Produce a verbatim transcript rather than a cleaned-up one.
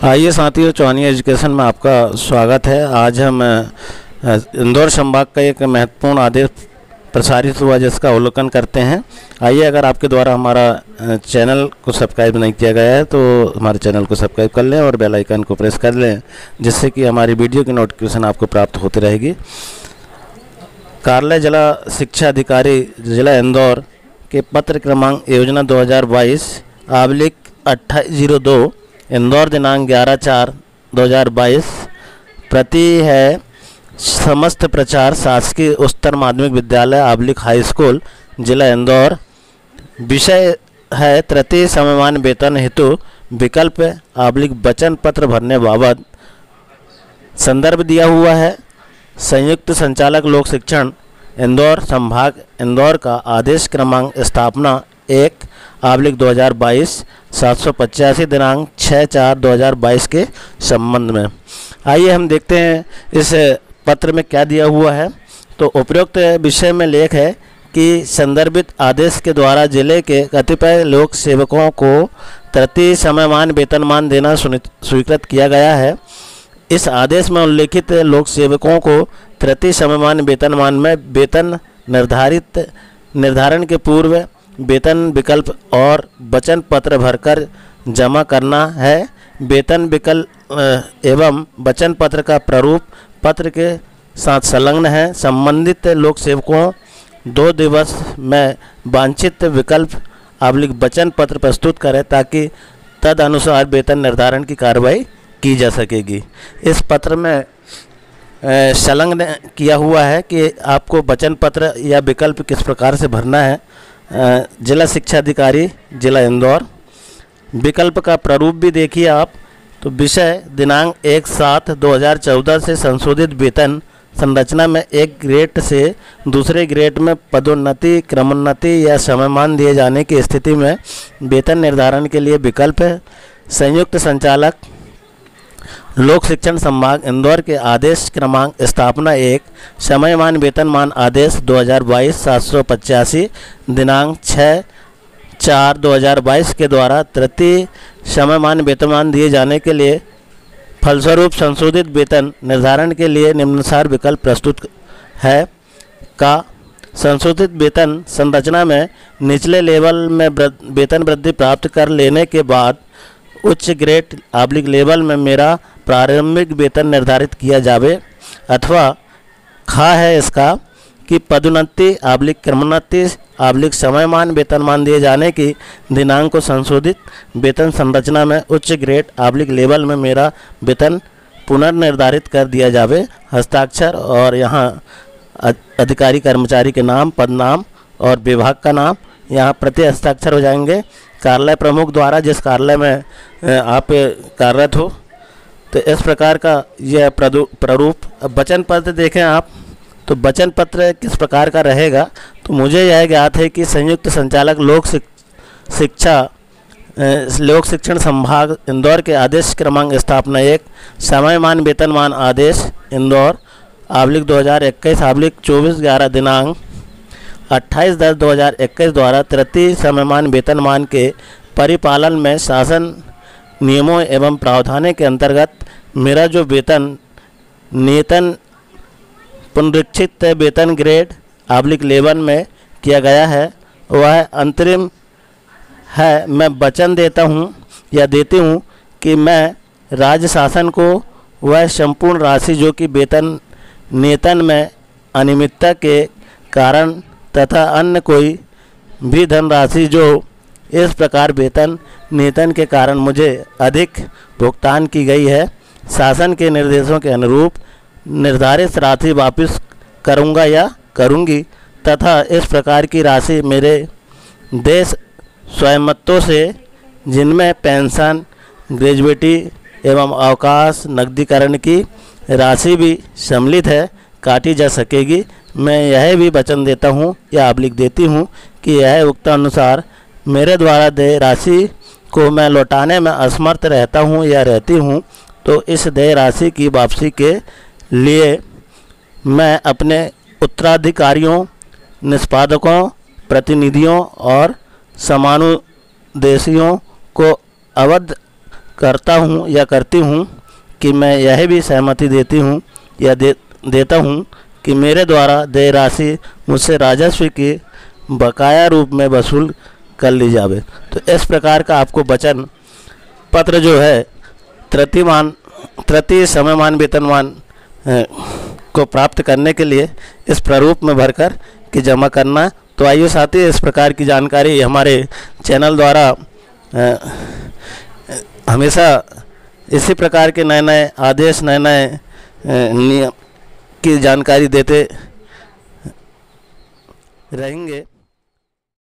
आइए साथियों, चौहानी एजुकेशन में आपका स्वागत है। आज हम अ, इंदौर संभाग का एक महत्वपूर्ण आदेश प्रसारित हुआ जिसका अवलोकन करते हैं। आइए, अगर आपके द्वारा हमारा अ, चैनल को सब्सक्राइब नहीं किया गया है तो हमारे चैनल को सब्सक्राइब कर लें और बेल आइकन को प्रेस कर लें, जिससे कि हमारी वीडियो की नोटिफिकेशन आपको प्राप्त होती रहेगी। कार्यालय जिला शिक्षा अधिकारी जिला इंदौर के पत्र क्रमांक योजना दो हज़ार बाईस आबलिक अट्ठाईस जीरो दो इंदौर दिनांक ग्यारह चार दो हज़ार बाईस प्रति है समस्त प्रचार शासकीय उच्चतर माध्यमिक विद्यालय आबलिक हाई स्कूल जिला इंदौर। विषय है तृतीय समयमान वेतन हेतु विकल्प आबलिक वचन पत्र भरने बाबत। संदर्भ दिया हुआ है संयुक्त संचालक लोक शिक्षण इंदौर संभाग इंदौर का आदेश क्रमांक स्थापना एक आबलिक दो हज़ार बाईस सात सौ पचासी दिनांक छः चार दो हज़ार बाईस के संबंध में। आइए हम देखते हैं इस पत्र में क्या दिया हुआ है। तो उपरोक्त विषय में लेख है कि संदर्भित आदेश के द्वारा जिले के कतिपय लोक सेवकों को तृतीय समयमान वेतनमान देना स्वीकृत किया गया है। इस आदेश में उल्लेखित लोक सेवकों को तृतीय समयमान वेतनमान में वेतन निर्धारित निर्धारण के पूर्व वेतन विकल्प और वचन पत्र भरकर जमा करना है। वेतन विकल्प एवं वचन पत्र का प्रारूप पत्र के साथ संलग्न है। संबंधित लोक सेवकों दो दिवस में वांछित विकल्प आबलिक वचन पत्र प्रस्तुत करें ताकि तद अनुसार वेतन निर्धारण की कार्रवाई की जा सकेगी। इस पत्र में संलग्न किया हुआ है कि आपको वचन पत्र या विकल्प किस प्रकार से भरना है। जिला शिक्षा अधिकारी जिला इंदौर। विकल्प का प्रारूप भी देखिए आप। तो विषय दिनांक एक सात दो हज़ार चौदह से संशोधित वेतन संरचना में एक ग्रेड से दूसरे ग्रेड में पदोन्नति क्रमोन्नति या समयमान दिए जाने की स्थिति में वेतन निर्धारण के लिए विकल्प है। संयुक्त संचालक लोक शिक्षण संभाग इंदौर के आदेश क्रमांक स्थापना एक समयमान वेतनमान आदेश दो हज़ार बाईस सात सौ पचासी दिनांक छः चार दो हज़ार बाईस के द्वारा तृतीय समयमान वेतनमान दिए जाने के लिए फलस्वरूप संशोधित वेतन निर्धारण के लिए निम्नानुसार विकल्प प्रस्तुत है। का संशोधित वेतन संरचना में निचले लेवल में वेतन वृद्धि प्राप्त कर लेने के बाद उच्च ग्रेड आबलिक लेवल में मेरा प्रारंभिक वेतन निर्धारित किया जावे, अथवा खा है इसका कि पदोन्नति आबलिक क्रमोन्नति आबलिक समयमान वेतनमान दिए जाने की दिनांक को संशोधित वेतन संरचना में उच्च ग्रेड आबलिक लेवल में मेरा वेतन पुनर्निर्धारित कर दिया जावे। हस्ताक्षर और यहाँ अधिकारी कर्मचारी के नाम, पद नाम और विभाग का नाम यहाँ प्रति हस्ताक्षर हो जाएंगे कार्यालय प्रमुख द्वारा, जिस कार्यालय में आप कार्यरत हो। तो इस प्रकार का यह प्रारूप। अब वचन पत्र देखें आप, तो वचन पत्र किस प्रकार का रहेगा। तो मुझे यह ज्ञात है कि संयुक्त संचालक लोक शिक्षा लोक शिक्षण संभाग इंदौर के आदेश क्रमांक स्थापना एक समयमान वेतनमान आदेश इंदौर आबलिक दो हज़ार इक्कीस आबलिक चौबीस ग्यारह दिनांक अट्ठाईस दस दो हज़ार इक्कीस द्वारा तृतीय समयमान वेतनमान के परिपालन में शासन नियमों एवं प्रावधानों के अंतर्गत मेरा जो वेतन नियतन पुनरीक्षित वेतन ग्रेड आबलिक लेवल में किया गया है वह अंतरिम है। मैं वचन देता हूँ या देती हूँ कि मैं राज्य शासन को वह संपूर्ण राशि जो कि वेतन नियतन में अनियमितता के कारण तथा अन्य कोई भी धनराशि जो इस प्रकार वेतन नियतन के कारण मुझे अधिक भुगतान की गई है, शासन के निर्देशों के अनुरूप निर्धारित राशि वापस करूंगा या करूंगी, तथा इस प्रकार की राशि मेरे देश स्वामित्व से जिनमें पेंशन, ग्रेजुएटी एवं अवकाश नकदीकरण की राशि भी सम्मिलित है काटी जा सकेगी। मैं यह भी वचन देता हूँ या आबलिक देती हूँ कि यह उक्त अनुसार मेरे द्वारा देय राशि को मैं लौटाने में असमर्थ रहता हूँ या रहती हूँ, तो इस देय राशि की वापसी के लिए मैं अपने उत्तराधिकारियों, निष्पादकों, प्रतिनिधियों और समानुदेशियों को अवध करता हूँ या करती हूँ कि मैं यह भी सहमति देती हूँ या दे देता हूँ कि मेरे द्वारा देय राशि मुझसे राजस्व के बकाया रूप में वसूल कर ली जावे। तो इस प्रकार का आपको वचन पत्र जो है तृतीयमान तृतीय समयमान वेतनमान को प्राप्त करने के लिए इस प्रारूप में भरकर के जमा करना। तो आइए साथी, इस प्रकार की जानकारी हमारे चैनल द्वारा हमेशा इसी प्रकार के नए नए आदेश, नए नए नियम की जानकारी देते रहेंगे।